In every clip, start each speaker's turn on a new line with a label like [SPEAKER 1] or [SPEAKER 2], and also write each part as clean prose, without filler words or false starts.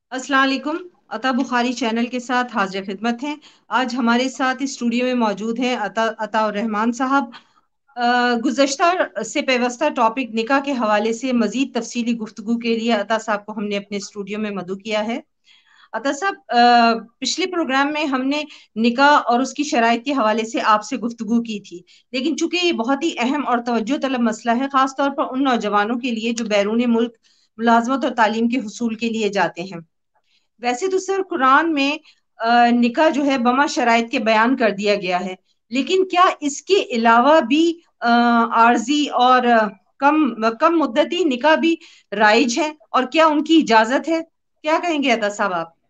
[SPEAKER 1] السلام علیکم۔ عطا بخاری چینل کے ساتھ حاضر خدمت ہیں۔ آج ہمارے ساتھ اسٹوڈیو میں موجود ہیں عطا الرحمان صاحب۔ گزشتہ سے پیوستہ ٹاپک نکاح کے حوالے سے مزید تفصیلی گفتگو کے لیے عطا صاحب کو ہم نے اپنے اسٹوڈیو میں مدعو کیا ہے۔ عطا صاحب، پچھلے پروگرام میں ہم نے نکاح اور اس کی شرائط کے حوالے سے آپ سے گفتگو کی تھی، لیکن چونکہ یہ بہت ہی اہم اور توجہ طلب مسئلہ ہے، خاص طور پر ان نوجوانوں کے لیے جو بیرون ملک ملازمت اور تعلیم کے حصول کے لیے جاتے ہیں۔ ویسے تو سر قرآن میں نکاح جو ہے بما شرائط کے بیان کر دیا گیا ہے، لیکن کیا اس کے علاوہ بھی عارضی اور کم مدتی نکاح بھی رائج ہے، اور کیا ان کی اجازت ہے؟ کیا کہیں گے عطا صاحب آپ؟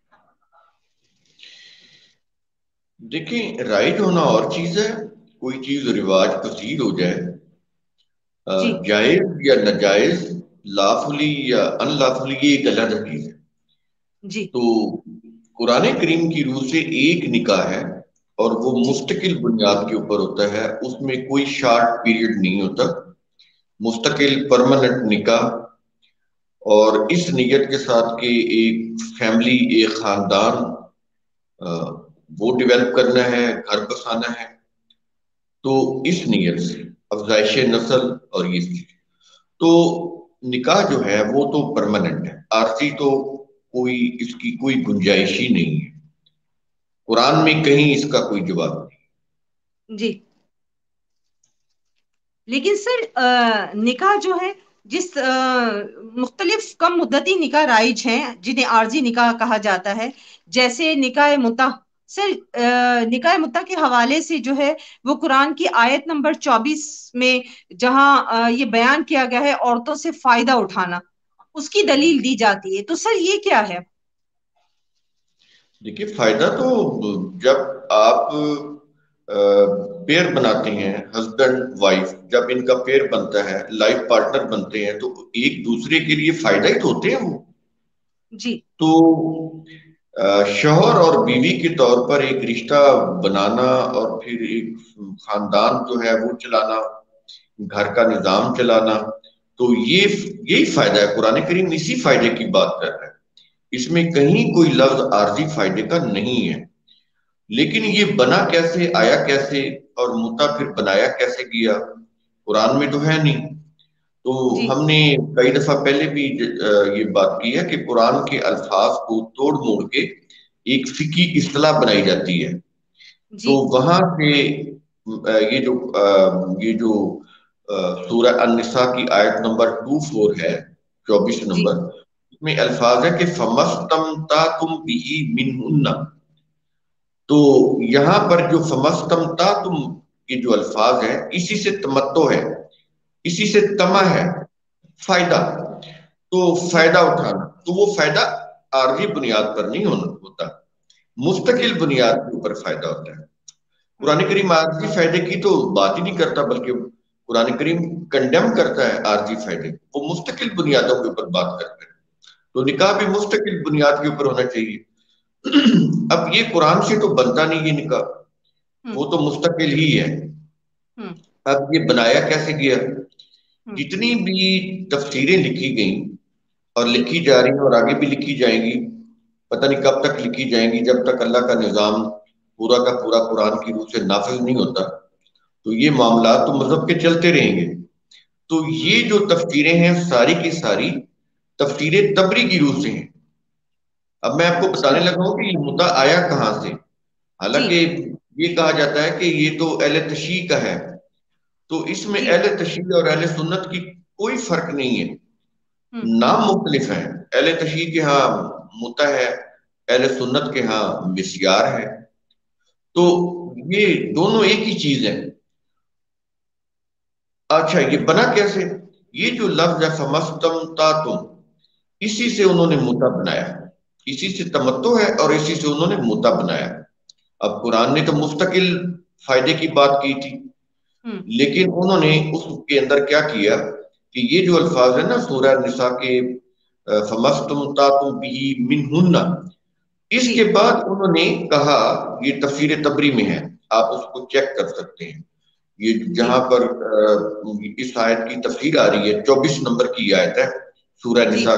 [SPEAKER 2] دیکھیں، رائٹ ہونا اور چیز ہے، کوئی چیز رواج پذیر ہو جائے،
[SPEAKER 1] جی
[SPEAKER 2] جائز یا ناجائز، لافلی یا ان لافلی، یہ ایک الگ چیز ہے۔
[SPEAKER 1] جی
[SPEAKER 2] تو قرآن کریم کی روح سے ایک نکاح ہے، اور وہ
[SPEAKER 1] جی
[SPEAKER 2] مستقل بنیاد کے اوپر ہوتا ہے، اس میں کوئی شارٹ پیریڈ نہیں ہوتا، مستقل پرماننٹ نکاح۔ اور اس نیت کے ساتھ کہ ایک فیملی، ایک خاندان وہ ڈیولپ کرنا ہے، گھر بسانا ہے، تو اس نیت سے افزائش نسل اور یہ چیز، تو نکاح جو ہے وہ تو پرماننٹ ہے، عارضی تو کوئی اس کی کوئی گنجائش ہی نہیں ہے، قرآن میں کہیں اس کا کوئی جواب نہیں۔
[SPEAKER 1] جی لیکن سر نکاح جو ہے، جس مختلف کم مدتی نکاح رائج ہیں جنہیں عارضی نکاح کہا جاتا ہے، جیسے نکاح متع۔ سر نکاح متع کے حوالے سے جو ہے وہ قرآن کی آیت نمبر 24 میں جہاں یہ بیان کیا گیا ہے عورتوں سے فائدہ اٹھانا، اس کی دلیل دی جاتی ہے، تو سر یہ کیا ہے؟
[SPEAKER 2] دیکھیے، فائدہ تو جب آپ پیئر بناتے ہیں، ہسبینڈ وائف، جب ان کا پیئر بنتا ہے، لائف پارٹنر بنتے ہیں، تو ایک دوسرے کے لیے فائدہ ہی تو ہوتے ہیں وہ۔
[SPEAKER 1] جی
[SPEAKER 2] تو شوہر اور بیوی کے طور پر ایک رشتہ بنانا، اور پھر ایک خاندان جو ہے وہ چلانا، گھر کا نظام چلانا، تو یہی فائدہ ہے۔ قرآن کریم اسی فائدے کی بات کر رہا ہے، اس میں کہیں کوئی لفظ عارضی فائدے کا نہیں ہے۔ لیکن یہ بنا کیسے، آیا کیسے، اور متا پھر بنایا کیسے گیا، قرآن میں تو ہے نہیں۔ تو
[SPEAKER 1] جی
[SPEAKER 2] ہم نے کئی دفعہ پہلے بھی یہ بات کی ہے کہ قرآن کے الفاظ کو توڑ موڑ کے ایک فقہی اصطلاح بنائی جاتی ہے۔ تو
[SPEAKER 1] جی
[SPEAKER 2] وہاں سے یہ جو سورہ النساء کی آیت نمبر 24 ہے، 24
[SPEAKER 1] جی
[SPEAKER 2] نمبر، اس میں الفاظ ہے کہ فَمَسْتَمْتَعْتُمْ بِهِ مِنْهُنَّ۔ تو یہاں پر جو فَمَسْتَمْتَعْتُمْ کے جو الفاظ ہیں، اسی سے تمتع ہے، اسی سے تمع ہے، فائدہ۔ تو فائدہ اٹھانا، تو وہ فائدہ عارضی بنیاد پر نہیں ہوتا،
[SPEAKER 1] جی
[SPEAKER 2] مستقل بنیاد کے اوپر فائدہ ہوتا ہے۔
[SPEAKER 1] ہوں
[SPEAKER 2] قرآن کریم عارضی فائدے کی تو بات ہی نہیں کرتا، بلکہ قرآن کریم کنڈیم کرتا ہے عارضی فائدے کو، وہ مستقل بنیادوں کے اوپر بات کرتا ہے۔ تو نکاح بھی مستقل بنیاد کے اوپر ہونا چاہیے۔ اب یہ قرآن سے تو بنتا نہیں یہ نکاح،
[SPEAKER 1] ہوں
[SPEAKER 2] وہ تو مستقل ہی ہے۔
[SPEAKER 1] ہوں
[SPEAKER 2] اب یہ بنایا کیسے گیا؟
[SPEAKER 1] ہوں
[SPEAKER 2] جتنی بھی تفسیریں لکھی گئیں اور
[SPEAKER 1] جی
[SPEAKER 2] لکھی جا رہی ہیں اور آگے بھی لکھی جائیں گی، پتہ نہیں کب تک لکھی جائیں گی، جب تک اللہ کا نظام پورا کا پورا قرآن کی روح سے نافذ نہیں ہوتا، تو یہ معاملات تو مذہب کے چلتے رہیں گے۔ تو
[SPEAKER 1] ہوں
[SPEAKER 2] یہ جو تفسیریں ہیں ساری کی ساری تفسیر تبری کی روح سے ہیں۔ اب میں آپ کو بتانے
[SPEAKER 1] اچھا
[SPEAKER 2] لگا ہوں کہ یہ مدعا آیا کہاں سے۔
[SPEAKER 1] جی
[SPEAKER 2] حالانکہ یہ کہا جاتا ہے کہ یہ تو اہل تشیع کا ہے، تو اس میں
[SPEAKER 1] جی
[SPEAKER 2] اہل تشیع اور اہل سنت کی کوئی فرق نہیں ہے،
[SPEAKER 1] ہوں
[SPEAKER 2] نام مختلف ہیں۔ اہل تشیع کے ہاں متع ہے، اہل سنت کے ہاں مسیار ہے، تو
[SPEAKER 1] ہوں
[SPEAKER 2] یہ دونوں ایک ہی چیز ہے۔ اچھا، یہ بنا کیسے؟ یہ جو لفظ ہے فَمَسْتَمْتَعْتُمْ، اسی سے انہوں نے متع بنایا، اسی سے تمتع ہے اور اسی سے انہوں نے متع بنایا۔ اب قرآن نے تو مستقل فائدے کی بات کی تھی،
[SPEAKER 1] ہوں
[SPEAKER 2] لیکن انہوں نے اس کے اندر کیا کیا کہ یہ جو الفاظ ہیں نا سورہ نساء کے فَمَسْتَمْتَعْتُمْ بِهِ مِنْهُنَّ، اس
[SPEAKER 1] جی
[SPEAKER 2] کے بعد انہوں نے کہا، یہ تفسیر تبری میں ہے، آپ اس کو چیک کر سکتے ہیں، یہ
[SPEAKER 1] جی
[SPEAKER 2] جہاں پر اس آیت کی تفسیر آ رہی ہے، 24 نمبر کی آیت ہے سورہ
[SPEAKER 1] جی
[SPEAKER 2] نساء کی۔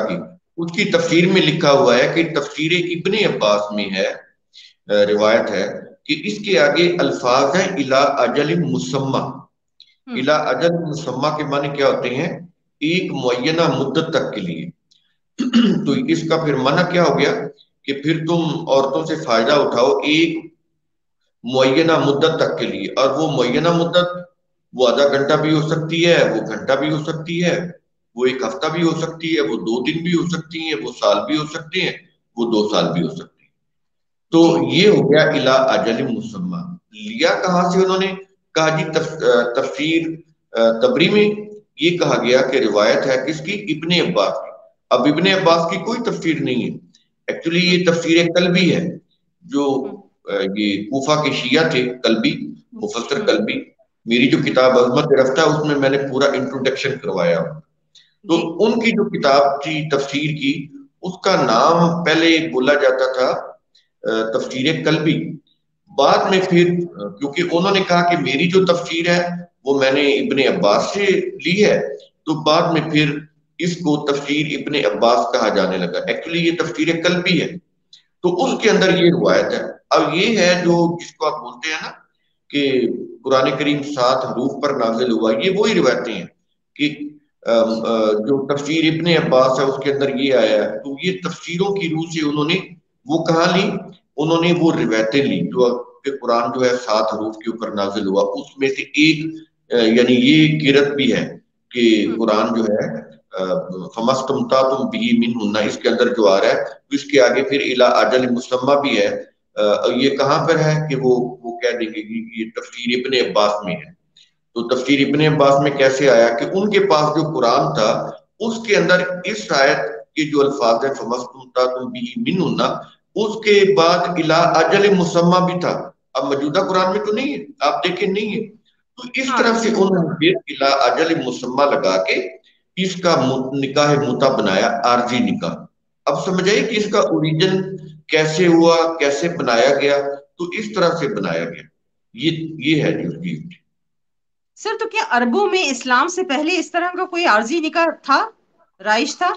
[SPEAKER 2] اس کی تفسیر میں لکھا ہوا ہے کہ تفسیر ابن عباس میں ہے، روایت ہے کہ اس کے آگے الفاظ ہیں الا اجل مسمى.
[SPEAKER 1] ہوں
[SPEAKER 2] الا اجل مسمى کے معنی کیا ہوتے ہیں؟ ایک معینہ مدت تک کے لیے. تو اس کا پھر معنی کیا ہو گیا کہ پھر تم عورتوں سے فائدہ اٹھاؤ ایک معینہ مدت تک کے لیے، اور وہ معینہ مدت وہ آدھا گھنٹہ بھی ہو سکتی ہے، وہ گھنٹہ بھی ہو سکتی ہے، وہ ایک ہفتہ بھی ہو سکتی ہے، وہ 2 دن بھی ہو سکتی ہیں، وہ سال بھی ہو سکتے ہیں، وہ 2 سال بھی ہو سکتے ہیں. تو
[SPEAKER 1] جی
[SPEAKER 2] یہ ہو گیا الا اجل مسمى. لیا کہاں سے انہوں نے؟ کہا جی تفسیر تبری میں یہ کہا گیا کہ روایت ہے کس کی؟ ابن عباس کی. اب ابن عباس کی کوئی تفسیر نہیں ہے، ایکچولی
[SPEAKER 1] ہوں
[SPEAKER 2] یہ تفسیر قلبی ہے جو
[SPEAKER 1] ہوں
[SPEAKER 2] یہ کوفہ کے شیعہ تھے قلبی، مفسر
[SPEAKER 1] ہوں
[SPEAKER 2] قلبی. میری جو کتاب عظمت رفتہ اس میں میں نے پورا انٹروڈکشن کروایا. تو
[SPEAKER 1] جی
[SPEAKER 2] ان کی جو کتاب تھی تفسیر کی، اس کا نام پہلے بولا جاتا تھا تفسیر قلبی. بعد میں پھر کیونکہ انہوں نے کہا کہ میری جو تفسیر ہے وہ میں نے ابن عباس سے لی ہے، تو بعد میں پھر اس کو تفسیر ابن عباس کہا جانے لگا. ایکچولی یہ تفسیر قلبی ہے، تو
[SPEAKER 1] جی
[SPEAKER 2] اس کے اندر یہ روایت ہے. اب یہ ہے جو جس کو آپ بولتے ہیں نا کہ قرآن کریم 7 حروف پر نازل ہوا، یہ وہی روایتیں ہیں کہ جو تفسیر ابن عباس ہے اس کے اندر یہ آیا ہے. تو یہ تفسیروں کی روح سے انہوں نے وہ کہاں لی؟ انہوں نے وہ روایتیں لی جو کہ قرآن جو ہے 7 حروف کے اوپر نازل ہوا. اس میں سے ایک یعنی یہ قرت بھی ہے کہ
[SPEAKER 1] ہوں
[SPEAKER 2] قرآن جو ہے فمستمتعتم به منہن، اس کے اندر جو آ رہا ہے تو اس کے آگے پھر الی اجل مسمى بھی ہے. یہ کہاں پر ہے کہ وہ کہہ دیں گے کہ یہ تفسیر ابن عباس میں ہے. تو تفسیر ابن عباس میں کیسے آیا کہ ان کے پاس جو قرآن تھا اس کے اندر اس آیت کے جو الفاظ ہیں فمستمتعتم به منہن، اس کے بعد الی اجل مسمى بھی تھا. اب موجودہ قرآن میں تو نہیں ہے، آپ دیکھیں نہیں ہے. تو اس
[SPEAKER 1] ہاں
[SPEAKER 2] طرح سے
[SPEAKER 1] جی
[SPEAKER 2] انہوں نے پھر الی اجل مسمى لگا کے اس کا نکاح متع بنایا، عارضی نکاح. اب سمجھ آئی کہ اس کا اوریجن کیسے ہوا، کیسے بنایا گیا؟ تو اس طرح سے بنایا گیا. یہ ہے جو چیز.
[SPEAKER 1] سر، تو کیا عربوں میں اسلام سے پہلے اس طرح کا کوئی عارضی نکاح تھا، رائج تھا؟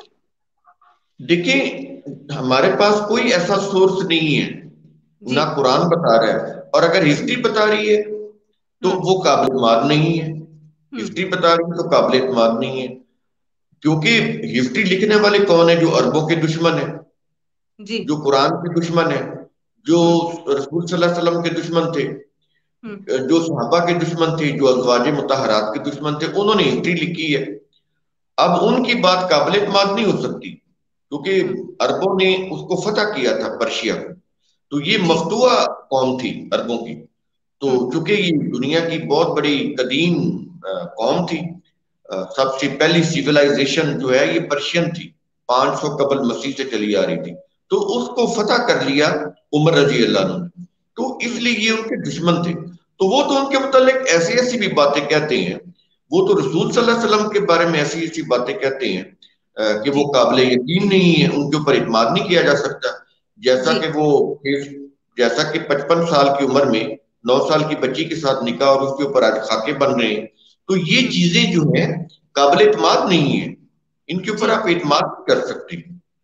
[SPEAKER 2] دیکھیں ہمارے پاس کوئی ایسا سورس نہیں ہے،
[SPEAKER 1] جی
[SPEAKER 2] نہ قرآن بتا رہا ہے، اور اگر ہسٹری بتا رہی ہے تو
[SPEAKER 1] ہوں
[SPEAKER 2] وہ قابل اعتماد نہیں ہے.
[SPEAKER 1] ہوں
[SPEAKER 2] ہسٹری بتا رہی ہے تو قابل اعتماد نہیں ہے، کیونکہ ہسٹری لکھنے والے کون ہیں؟ جو عربوں کے دشمن ہیں،
[SPEAKER 1] جی
[SPEAKER 2] جو قرآن کے دشمن ہیں، جو
[SPEAKER 1] ہوں
[SPEAKER 2] رسول صلی اللہ علیہ وسلم کے دشمن تھے،
[SPEAKER 1] ہوں
[SPEAKER 2] جو صحابہ کے دشمن تھے، جو ازواج مطہرات کے دشمن تھے، انہوں نے ہسٹری لکھی ہے. اب ان کی بات قابل اعتماد نہیں ہو سکتی
[SPEAKER 1] ہوں
[SPEAKER 2] کیونکہ عربوں نے اس کو فتح کیا تھا، پرشیا. تو یہ
[SPEAKER 1] جی
[SPEAKER 2] مفتوح قوم تھی عربوں کی. تو
[SPEAKER 1] ہوں
[SPEAKER 2] چونکہ یہ دنیا کی بہت بڑی قدیم قوم تھی، سب سے پہلی سیولائزیشن جو ہے یہ پرشین تھی، 500 قبل مسیح سے چلی آ رہی تھی. تو اس کو فتح کر لیا عمر رضی اللہ عنہ نے. تو اس
[SPEAKER 1] ہوں
[SPEAKER 2] لیے یہ ان کے دشمن تھے. تو وہ تو ان کے متعلق ایسی ایسی بھی باتیں کہتے ہیں، وہ تو رسول صلی اللہ علیہ وسلم کے بارے میں ایسی ایسی باتیں کہتے ہیں کہ
[SPEAKER 1] جی
[SPEAKER 2] وہ قابل یقین نہیں ہے، ان کے اوپر اعتماد نہیں کیا جا سکتا. جیسا
[SPEAKER 1] جی
[SPEAKER 2] کہ وہ جیسا کہ 55 سال کی عمر میں 9 سال کی بچی کے ساتھ نکاح اور اس کے اوپر آج خاکے بن رہے ہیں. تو یہ
[SPEAKER 1] ہوں
[SPEAKER 2] چیزیں جو ہیں قابل اعتماد نہیں ہیں، ان کے اوپر
[SPEAKER 1] جی
[SPEAKER 2] آپ اعتماد نہیں کر سکتے.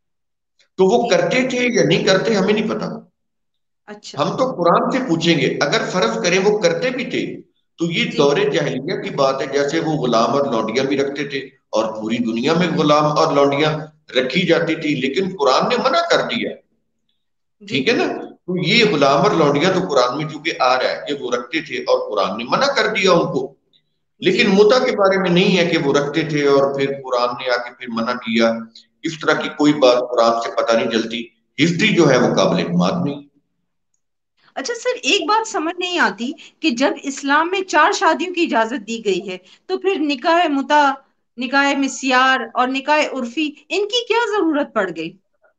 [SPEAKER 2] تو وہ
[SPEAKER 1] ٹھیک ہے،
[SPEAKER 2] کرتے تھے یا نہیں کرتے ہمیں نہیں پتا.
[SPEAKER 1] اچھا
[SPEAKER 2] ہم تو قرآن سے پوچھیں گے. اگر فرض کریں وہ کرتے بھی تھے تو یہ
[SPEAKER 1] جی
[SPEAKER 2] دور جاہلیہ کی بات ہے. جیسے وہ غلام اور لونڈیاں بھی رکھتے تھے، اور پوری دنیا میں غلام اور لونڈیاں رکھی جاتی تھی، لیکن قرآن نے منع کر دیا.
[SPEAKER 1] جی
[SPEAKER 2] ٹھیک ہے نا؟ تو یہ غلام اور لونڈیاں تو قرآن میں چونکہ آ رہا ہے کہ وہ رکھتے تھے اور قرآن نے منع کر دیا ان کو.
[SPEAKER 1] جی
[SPEAKER 2] لیکن متع کے بارے میں نہیں ہے کہ وہ رکھتے تھے اور پھر قرآن نے آ کے پھر منع کیا. اس طرح کی
[SPEAKER 1] ہوں
[SPEAKER 2] کوئی بات قرآن سے پتہ نہیں چلتی. ہسٹری جو ہے وہ قابل اعتماد نہیں.
[SPEAKER 1] اچھا سر، ایک بات سمجھ نہیں آتی کہ جب اسلام میں 4 شادیوں کی اجازت دی گئی ہے تو پھر نکاح متع، نکاح مسیار اور نکاح عرفی، ان کی کیا ضرورت پڑ گئی؟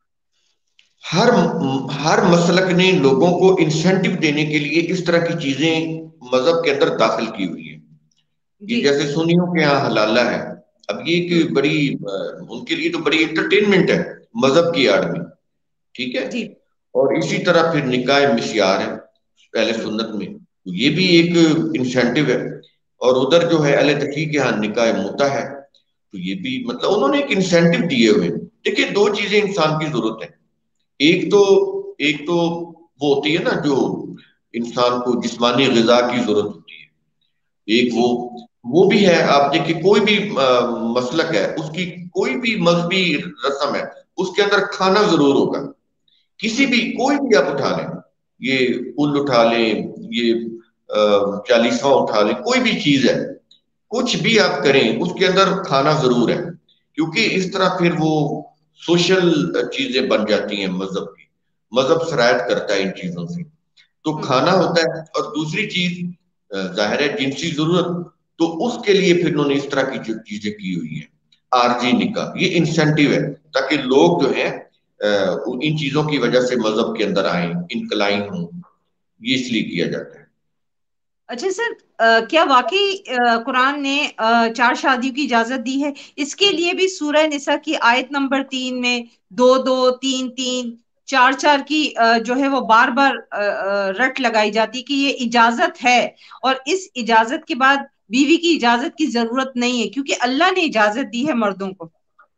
[SPEAKER 2] ہر ہر مسلک نے لوگوں کو انسینٹو دینے کے لیے اس طرح کی چیزیں مذہب کے اندر داخل کی ہوئی ہیں.
[SPEAKER 1] جی
[SPEAKER 2] یہ جیسے سنیوں کے یہاں حلالہ ہے. اب یہ
[SPEAKER 1] ہوں
[SPEAKER 2] کہ بڑی ان کے لیے تو بڑی انٹرٹینمنٹ ہے مذہب کی آڑ میں. ٹھیک ہے.
[SPEAKER 1] جی
[SPEAKER 2] اور اسی طرح پھر نکاح مسیار ہے اہل
[SPEAKER 1] ہوں
[SPEAKER 2] سنت میں، تو یہ بھی ایک انسینٹو ہے. اور ادھر جو ہے اہل تشیع کے ہاں نکاح متع ہے، تو یہ بھی مطلب انہوں نے ایک انسینٹو دیے ہوئے. دیکھیے دو چیزیں انسان کی ضرورت ہے. ایک تو وہ ہوتی ہے نا جو انسان کو جسمانی غذا کی ضرورت ہوتی ہے. ایک
[SPEAKER 1] جی
[SPEAKER 2] وہ بھی ہے. آپ دیکھیں کوئی بھی مسلک ہے اس کی کوئی بھی مذہبی رسم ہے اس کے اندر کھانا ضرور ہوگا. کسی بھی کوئی بھی آپ اٹھا لیں, یہ پل اٹھا لیں, یہ چالیسواں اٹھا لیں, کوئی بھی چیز ہے, کچھ بھی آپ کریں اس کے اندر کھانا ضرور ہے. کیونکہ اس طرح پھر وہ سوشل چیزیں بن جاتی ہیں. مذہب سرایت کرتا ہے ان چیزوں سے. تو کھانا ہوتا ہے. اور دوسری چیز ظاہر ہے جنسی ضرورت, تو اس کے لیے پھر انہوں نے اس طرح کی جو چیزیں کی ہوئی ہیں عارضی نکاح, یہ انسینٹیو ہے تاکہ لوگ جو ہیں ان چیزوں کی وجہ سے مذہب کے اندر آئیں, انکلائن ہوں. یہ اس لیے کیا جاتا ہے.
[SPEAKER 1] اچھا سر، کیا واقعی قرآن نے 4 شادیوں کی اجازت دی ہے؟ اس کے لیے بھی سورہ نساء کی آیت نمبر 3 میں 2 2 3 3 4 4 کی جو ہے وہ بار بار رٹ لگائی جاتی کہ یہ اجازت ہے، اور اس اجازت کے بعد بیوی کی اجازت کی ضرورت نہیں ہے کیونکہ اللہ نے اجازت دی ہے مردوں کو۔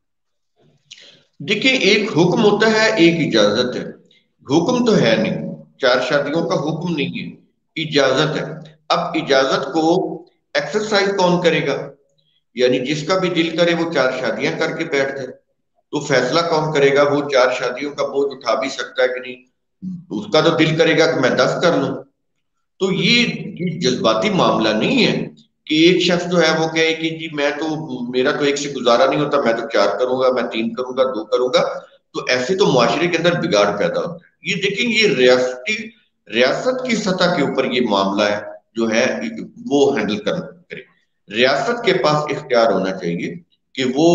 [SPEAKER 2] دیکھیں ایک حکم ہوتا ہے, ایک اجازت ہے. حکم تو ہے نہیں, 4 شادیوں کا حکم نہیں ہے, اجازت ہے. اب اجازت کو ایکسرسائز کون کرے گا؟ یعنی جس کا بھی دل کرے وہ 4 شادیاں کر کے بیٹھ جائے. تو فیصلہ کون کرے گا؟ وہ 4 شادیوں کا بوجھ اٹھا بھی سکتا ہے کہ نہیں؟ اس کا تو دل کرے گا کہ میں 10 کر لوں. تو یہ جذباتی معاملہ نہیں ہے کہ ایک شخص جو ہے وہ کہے کہ جی میں تو, میرا تو ایک سے گزارا نہیں ہوتا, میں تو 4 کروں گا, میں 3 کروں گا, 2 کروں گا. تو ایسے تو معاشرے کے اندر بگاڑ پیدا ہوتا ہے. یہ دیکھیں یہ ریاست کی سطح کے اوپر یہ معاملہ ہے جو ہے وہ ہینڈل کرے. ریاست کے پاس اختیار ہونا چاہیے کہ وہ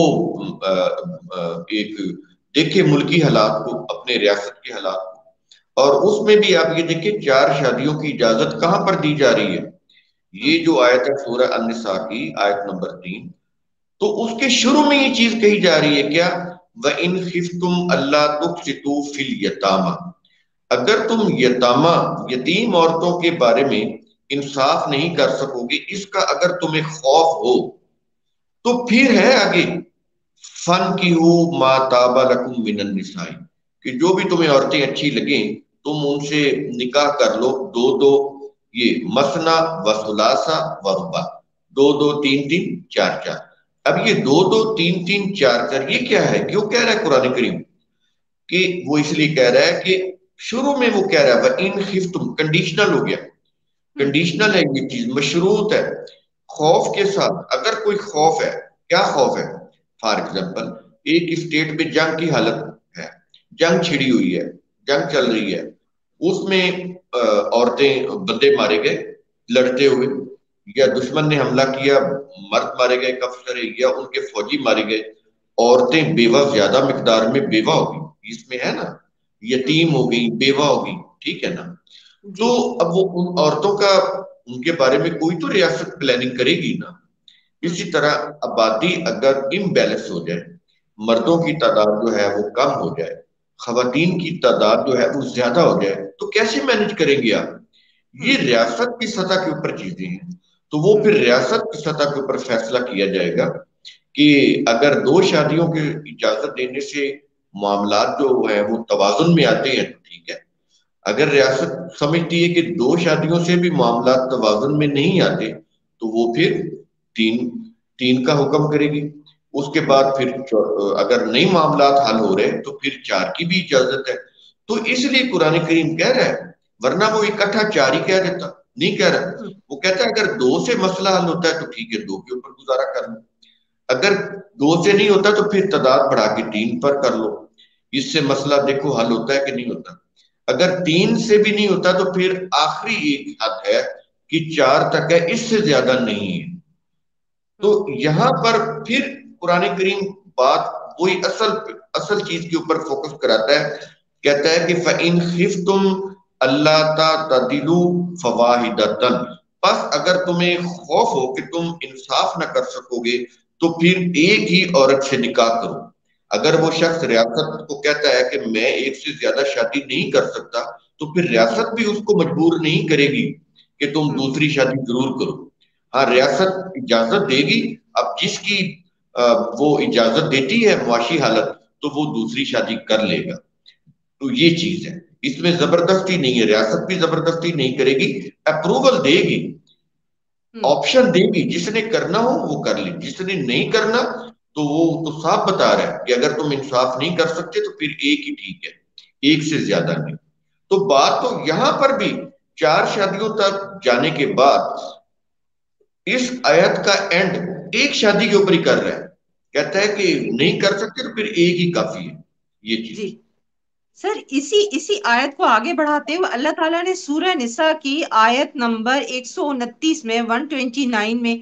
[SPEAKER 2] ایک دیکھے ملکی حالات کو, اپنے ریاست کے حالات کو. اور اس میں بھی آپ یہ دیکھیں 4 شادیوں کی اجازت کہاں پر دی جا رہی ہے. یہ جو آیت ہے سورہ النساء کی آیت نمبر 3, تو اس کے شروع میں یہ چیز کہی جا رہی ہے کیا؟ وَإِنْ خِفْتُمْ أَلَّا تُقْسِطُوا فِي الْيَتَامَى, اگر تم یتیم عورتوں کے بارے میں انصاف نہیں کر سکو گے, اس کا اگر تمہیں خوف ہو, تو پھر ہے آگے فَانْكِحُوا مَا طَابَ لَكُم مِّنَ النِّسَاءِ, کہ جو بھی تمہیں عورتیں اچھی لگیں تم ان سے نکاح کر لو. 2 یہ مثنا و ثلاثہ و رباع, 2 2 3 3 4 4. اب یہ 2 2 3 3 4 4 یہ کیا ہے؟ کیوں کہہ رہا ہے قرآن کریم؟ کہ وہ اس لیے کہہ رہا ہے کہ شروع میں وہ کہہ رہا ہے وَإِنْ خِفْتُمْ, کنڈیشنل ہو گیا, کنڈیشنل ہے یہ چیز, مشروط ہے خوف کے ساتھ. اگر کوئی خوف ہے, کیا خوف ہے؟ فار ایگزامپل ایک اسٹیٹ میں جنگ کی حالت ہے, جنگ چھڑی ہوئی ہے, جنگ چل رہی ہے, اس میں عورتیں, بندے مارے گئے لڑتے ہوئے, یا دشمن نے حملہ کیا, مرد مارے گئے کافر, یا ان کے فوجی مارے گئے, عورتیں بیوہ, زیادہ مقدار میں بیوہ ہوگی, اس میں ہے نا, یتیم ہو گئی, بیوہ ہوگی, ٹھیک ہے نا. تو
[SPEAKER 1] جی
[SPEAKER 2] اب وہ ان عورتوں کا, ان کے بارے میں کوئی تو ریاست پلاننگ کرے گی نا. اسی طرح آبادی اگر امبیلنس ہو جائے, مردوں کی تعداد جو ہے وہ کم ہو جائے, خواتین کی تعداد جو ہے وہ زیادہ ہو جائے, تو کیسے مینج کریں گے آپ؟ یہ ریاست کی سطح کے اوپر چیزیں ہیں. تو وہ پھر ریاست کی سطح کے اوپر فیصلہ کیا جائے گا کہ اگر 2 شادیوں کی اجازت دینے سے معاملات جو ہیں وہ توازن میں آتے ہیں تو ٹھیک ہے. اگر ریاست سمجھتی ہے کہ 2 شادیوں سے بھی معاملات توازن میں نہیں آتے, تو وہ پھر 3 کا حکم کرے گی. اس کے بعد پھر اگر نہیں معاملات حل ہو رہے تو پھر 4 کی بھی اجازت ہے. تو اس لیے قرآن کریم کہہ رہا ہے, ورنہ وہ اکٹھا 4 ہی کہہ دیتا, نہیں کہہ رہا. وہ کہتا ہے اگر 2 سے مسئلہ حل ہوتا ہے تو ٹھیک ہے, 2 کے اوپر گزارا کر لو. اگر 2 سے نہیں ہوتا تو پھر تعداد بڑھا کے 3 پر کر لو. اس سے مسئلہ دیکھو حل ہوتا ہے کہ نہیں ہوتا. اگر 3 سے بھی نہیں ہوتا تو پھر آخری ایک حد ہے کہ 4 تک ہے, اس سے زیادہ نہیں ہے. تو یہاں پر پھر قرآن کریم بات وہی اصل چیز کے اوپر فوکس کراتا ہے, کہتا ہے کہ فَإِنْ خِفْتُمْ أَلَّا تَعْدِلُوا فَوَاحِدَةً, بس اگر تمہیں خوف ہو کہ تم انصاف نہ کر سکو گے تو پھر ایک ہی عورت سے نکاح کرو. اگر وہ شخص ریاست کو کہتا ہے کہ میں ایک سے زیادہ شادی نہیں کر سکتا, تو پھر ریاست بھی اس کو مجبور نہیں کرے گی کہ تم دوسری شادی ضرور کرو. ہاں ریاست اجازت دے گی. اب جس کی وہ اجازت دیتی ہے معاشی حالت, تو وہ دوسری شادی کر لے گا. تو یہ چیز ہے، اس میں زبردستی نہیں ہے، ریاست بھی زبردستی نہیں کرے گی، اپروول دے گی،
[SPEAKER 1] ہوں
[SPEAKER 2] آپشن دے گی. جس نے کرنا ہو وہ کر لے، جس نے نہیں کرنا تو وہ تو صاف بتا رہا ہے کہ اگر تم انصاف نہیں کر سکتے تو پھر ایک ہی ٹھیک ہے، ایک سے زیادہ نہیں. تو بات تو یہاں پر بھی 4 شادیوں تک جانے کے بعد اس آیت کا اینڈ ایک شادی کے اوپر ہی کر رہا ہے. کہتا ہے کہ نہیں کر سکتے تو پھر ایک ہی کافی ہے. یہ
[SPEAKER 1] جی
[SPEAKER 2] چیز.
[SPEAKER 1] سر، اسی آیت کو آگے بڑھاتے ہوئے اللہ تعالیٰ نے سورہ نساء کی آیت نمبر 129 میں 129 میں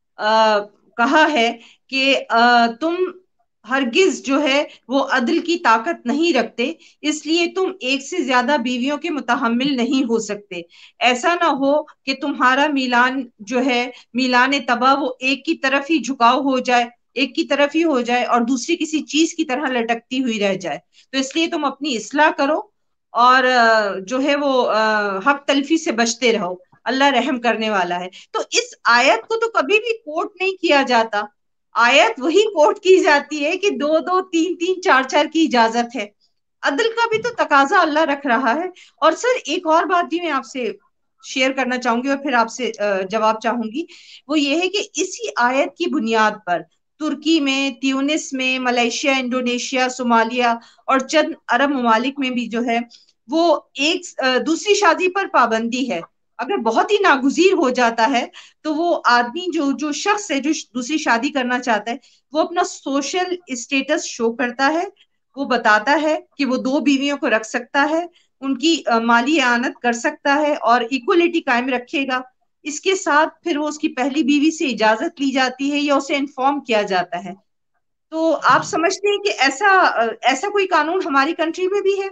[SPEAKER 1] کہا ہے کہ تم ہرگز جو ہے وہ عدل کی طاقت نہیں رکھتے، اس لیے تم ایک سے زیادہ بیویوں کے متحمل نہیں ہو سکتے. ایسا نہ ہو کہ تمہارا میلان جو ہے، میلان تباہ، وہ ایک کی طرف ہی جھکاؤ ہو جائے، ایک کی طرف ہی ہو جائے اور دوسری کسی چیز کی طرح لٹکتی ہوئی رہ جائے. تو اس لیے تم اپنی اصلاح کرو اور جو ہے وہ حق تلفی سے بچتے رہو. اللہ رحم کرنے والا ہے. تو اس آیت کو تو کبھی بھی کوٹ نہیں کیا جاتا. آیت وہی کوٹ کی جاتی ہے کہ دو دو تین تین چار چار کی اجازت ہے. عدل کا بھی تو تقاضا اللہ رکھ رہا ہے. اور سر ایک اور بات بھی میں آپ سے شیئر کرنا چاہوں گی اور پھر آپ سے جواب چاہوں گی. وہ یہ ہے کہ اسی آیت کی بنیاد پر ترکی میں، تیونس میں، ملیشیا، انڈونیشیا، صومالیہ اور چند عرب ممالک میں بھی جو ہے وہ ایک دوسری شادی پر پابندی ہے. اگر بہت ہی ناگزیر ہو جاتا ہے تو وہ آدمی جو شخص ہے جو دوسری شادی کرنا چاہتا ہے، وہ اپنا سوشل اسٹیٹس شو کرتا ہے. وہ بتاتا ہے کہ وہ 2 بیویوں کو رکھ سکتا ہے، ان کی مالی اعانت کر سکتا ہے اور ایکولیٹی قائم رکھے گا. اس کے ساتھ پھر وہ اس کی پہلی بیوی سے اجازت لی جاتی ہے یا اسے انفارم کیا جاتا ہے. تو آپ سمجھتے ہیں کہ ایسا کوئی قانون ہماری کنٹری میں بھی ہے؟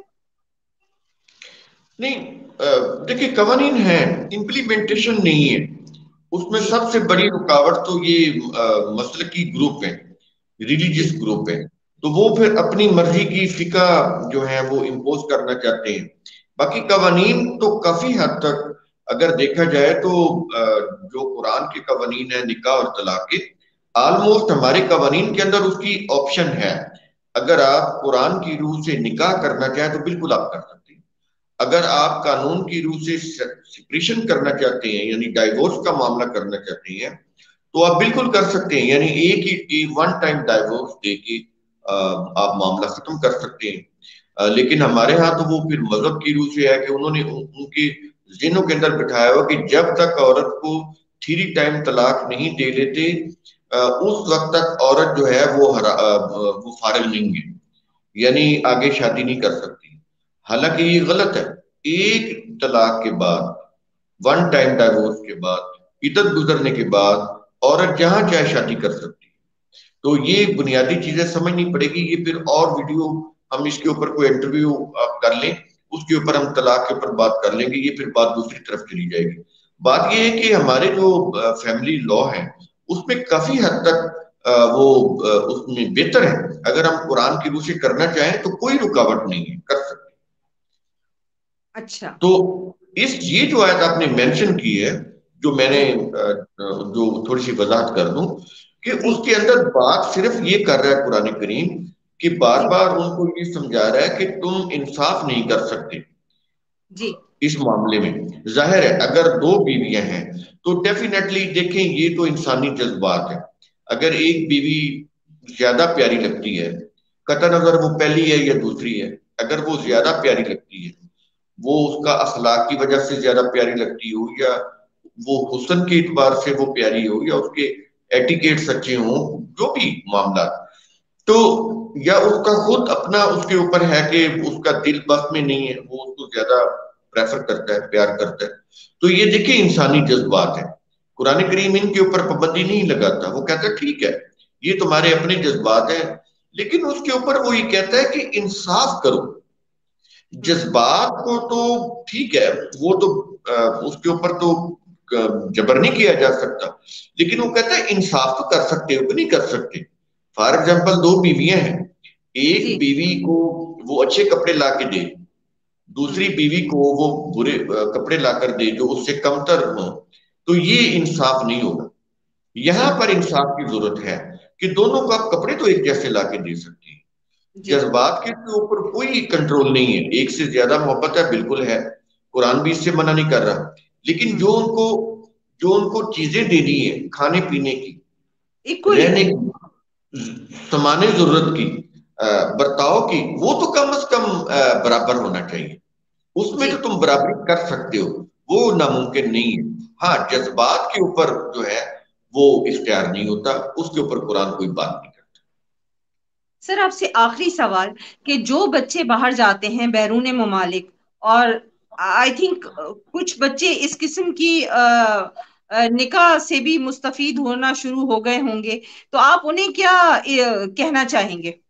[SPEAKER 2] نہیں، دیکھیں قوانین ہیں، امپلیمنٹیشن نہیں ہے. اس میں
[SPEAKER 1] جی
[SPEAKER 2] سب سے بڑی رکاوٹ تو یہ مسلکی گروپ ہیں، ریلیجس
[SPEAKER 1] جی
[SPEAKER 2] گروپ ہیں. تو وہ پھر اپنی مرضی کی فقہ جو ہے وہ امپوز کرنا چاہتے ہیں. باقی قوانین تو کافی حد تک اگر دیکھا جائے تو جو قرآن کے قوانین ہیں نکاح اور طلاق کے، آلموسٹ ہمارے قوانین کے اندر اس کی آپشن ہے. اگر آپ قرآن کی روح سے نکاح کرنا چاہیں تو بالکل آپ کر سکتے ہیں. اگر آپ قانون کی روح سے سپریشن کرنا چاہتے ہیں، یعنی ڈائیورس کا معاملہ کرنا چاہتے ہیں، تو آپ بالکل کر سکتے ہیں. یعنی ایک ہی ون ٹائم ڈائیورس دے کے آپ معاملہ ختم کر سکتے ہیں. لیکن ہمارے ہاں تو وہ پھر مذہب کی روح سے ہے کہ انہوں نے ان کے ذہنوں کے اندر بٹھایا ہوا کہ جب تک عورت کو 3 ٹائم طلاق نہیں دے لیتے اس وقت تک عورت جو ہے وہ فارغ نہیں ہے، یعنی آگے شادی نہیں کر سکتی. حالانکہ یہ غلط ہے. ایک طلاق کے بعد، ون ٹائم ڈائیورس کے بعد، عدت گزرنے کے بعد عورت جہاں چاہے شادی کر سکتی ہے. تو یہ بنیادی چیزیں سمجھنی پڑے گی. یہ پھر اور ویڈیو ہم اس کے اوپر کوئی انٹرویو آپ کر لیں، اس کے اوپر ہم طلاق کے اوپر بات کر لیں گے. یہ پھر بات دوسری طرف چلی جائے گی. بات یہ ہے کہ ہمارے جو فیملی لا ہے اس میں کافی حد تک وہ اس میں بہتر ہے. اگر ہم قرآن کی روح سے کرنا چاہیں تو کوئی رکاوٹ نہیں ہے، کر سکتے.
[SPEAKER 1] اچھا.
[SPEAKER 2] تو یہ جو آیت آپ نے مینشن کی ہے، جو میں نے
[SPEAKER 1] جی
[SPEAKER 2] جو تھوڑی سی وضاحت کر دوں کہ
[SPEAKER 1] جی
[SPEAKER 2] اس کے اندر بات صرف یہ کر رہا ہے قرآن کریم کہ بار
[SPEAKER 1] جی
[SPEAKER 2] بار ان کو یہ سمجھا رہا ہے کہ تم انصاف نہیں کر سکتے
[SPEAKER 1] جی
[SPEAKER 2] اس معاملے میں. ظاہر ہے اگر 2 بیویاں ہیں تو ڈیفینیٹلی دیکھیں یہ تو انسانی جذبات ہے. اگر ایک بیوی زیادہ پیاری لگتی ہے، قطع نظر وہ پہلی ہے یا دوسری ہے، اگر وہ زیادہ پیاری لگتی ہے، وہ اس کا اخلاق کی وجہ سے زیادہ پیاری لگتی ہو، یا وہ حسن کے اعتبار سے وہ پیاری ہو، یا اس کے ایٹیکیٹ سچے ہوں، جو بھی معاملات، تو یا اس کا خود اپنا اس کے اوپر ہے کہ اس کا دل بس میں نہیں ہے، وہ اس کو زیادہ پریفر کرتا ہے، پیار کرتا ہے. تو یہ دیکھیں انسانی جذبات ہیں. قرآن کریم ان کے اوپر پابندی نہیں لگاتا. وہ کہتا ہے ٹھیک ہے یہ تمہارے اپنے جذبات ہیں، لیکن اس کے اوپر وہ یہ کہتا ہے کہ انصاف کرو.
[SPEAKER 1] ہوں
[SPEAKER 2] جذبات کو تو ٹھیک ہے، وہ تو اس کے اوپر تو جبر نہیں کیا جا سکتا، لیکن وہ کہتا ہے انصاف تو کر سکتے ہو کہ نہیں کر سکتے. فار ایگزامپل 2 بیویاں ہیں، ایک
[SPEAKER 1] جی
[SPEAKER 2] بیوی کو وہ اچھے کپڑے لا کے دے،
[SPEAKER 1] ہوں
[SPEAKER 2] دوسری بیوی کو وہ برے کپڑے لا کر دے جو اس سے کمتر ہوں، تو یہ انصاف نہیں ہوگا. یہاں
[SPEAKER 1] جی
[SPEAKER 2] پر انصاف کی ضرورت ہے کہ دونوں کو آپ کپڑے تو ایک جیسے لا کے دے سکتے ہیں،
[SPEAKER 1] جی
[SPEAKER 2] جذبات کے اوپر کوئی کنٹرول نہیں ہے، ایک سے زیادہ محبت ہے بالکل ہے، قرآن بھی اس سے منع نہیں کر رہا، لیکن
[SPEAKER 1] ہوں
[SPEAKER 2] جو ان کو چیزیں دینی ہے کھانے پینے کی،
[SPEAKER 1] ایکولی.
[SPEAKER 2] رہنے کی، سامان ضرورت کی، برتاؤ کی، وہ تو کم از کم برابر ہونا چاہیے، اس میں
[SPEAKER 1] جی
[SPEAKER 2] جو تم برابری کر سکتے ہو وہ ناممکن نہیں ہے۔ ہاں جذبات کے اوپر جو ہے وہ اختیار نہیں ہوتا، اس کے اوپر قرآن کوئی بات نہیں کرتا۔
[SPEAKER 1] سر، آپ سے آخری سوال کہ جو بچے باہر جاتے ہیں بیرون ممالک، اور آئی تھنک کچھ بچے اس قسم کی نکاح سے بھی مستفید ہونا شروع ہو گئے ہوں گے، تو آپ انہیں کیا کہنا چاہیں گے؟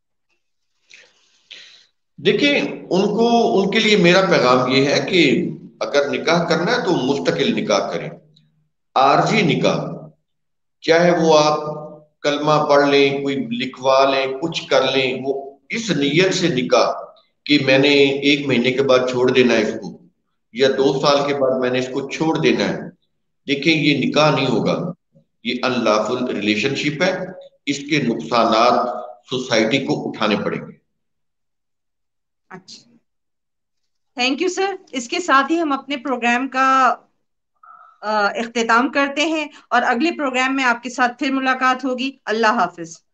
[SPEAKER 2] دیکھیں ان کے لیے میرا پیغام یہ ہے کہ اگر نکاح کرنا ہے تو مستقل نکاح کریں، عارضی نکاح، چاہے وہ آپ کلمہ پڑھ لیں، کوئی لکھوا لیں، کچھ کر لیں، وہ اس نیت سے نکاح کہ میں نے 1 مہینے کے بعد چھوڑ دینا ہے اس کو، یا 2 سال کے بعد میں نے اس کو چھوڑ دینا ہے، دیکھیں یہ نکاح نہیں ہوگا، یہ ان لافل ریلیشن شپ ہے، اس کے نقصانات سوسائٹی کو اٹھانے پڑیں گے۔
[SPEAKER 1] اچھا، تھینک یو سر، اس کے ساتھ ہی ہم اپنے پروگرام کا اختتام کرتے ہیں، اور اگلے پروگرام میں آپ کے ساتھ پھر ملاقات ہوگی۔ اللہ حافظ۔